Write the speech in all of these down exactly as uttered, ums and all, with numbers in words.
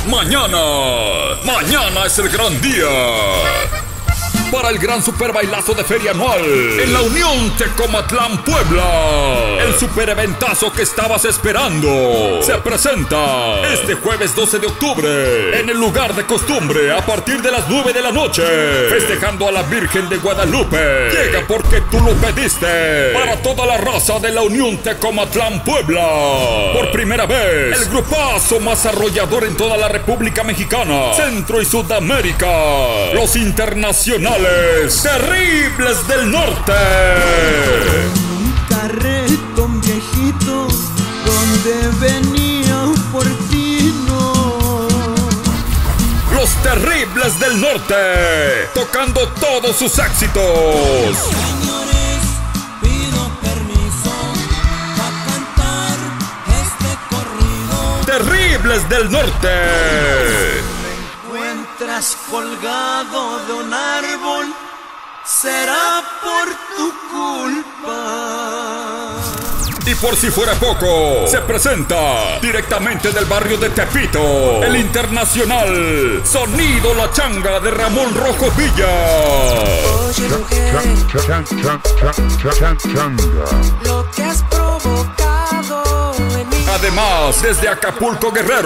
Mañana, mañana es el gran día para el gran super bailazo de feria anual en la Unión Tecomatlán, Puebla. El super eventazo que estabas esperando se presenta este jueves doce de octubre en el lugar de costumbre a partir de las nueve de la noche, festejando a la Virgen de Guadalupe. Llega porque tú lo pediste. Para toda la raza de la Unión Tecomatlán, Puebla. Por primera vez, el grupazo más arrollador en toda la República Mexicana, Centro y Sudamérica, los internacionales Terribles del Norte. Un carretón viejito donde venía un portino. Los Terribles del Norte, tocando todos sus éxitos. Señores, pido permiso para cantar este corrido. Terribles del Norte. Encuentras colgado de un árbol, será por tu culpa. Y por si fuera poco, se presenta directamente del barrio de Tepito, el internacional Sonido La Changa de Ramón Rojo Villa. Oye, mujer, lo que has provocado en mí. Además, desde Acapulco, Guerrero,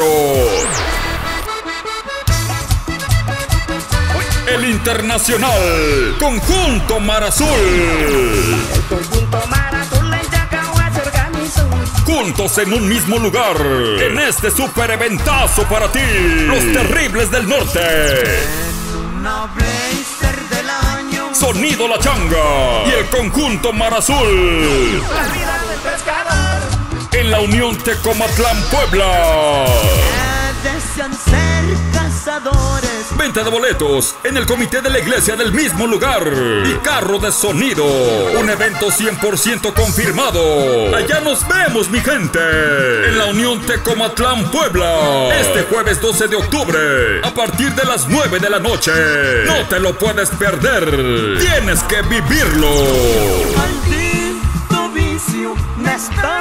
el internacional Conjunto Mar Azul. El conjunto Mar Azul en Yacagua se organizó. Juntos en un mismo lugar, en este super eventazo para ti, los Terribles del Norte. Una blazer del año. Sonido La Changa y el Conjunto Mar Azul. La vida del pescador. En la Unión Tecomatlán, Puebla. Desean ser cazadores. Venta de boletos en el comité de la iglesia del mismo lugar. Y carro de sonido. Un evento cien por ciento confirmado. Allá nos vemos, mi gente. En la Unión Tecomatlán, Puebla. Este jueves doce de octubre. A partir de las nueve de la noche. No te lo puedes perder. Tienes que vivirlo. Maldito vicio me está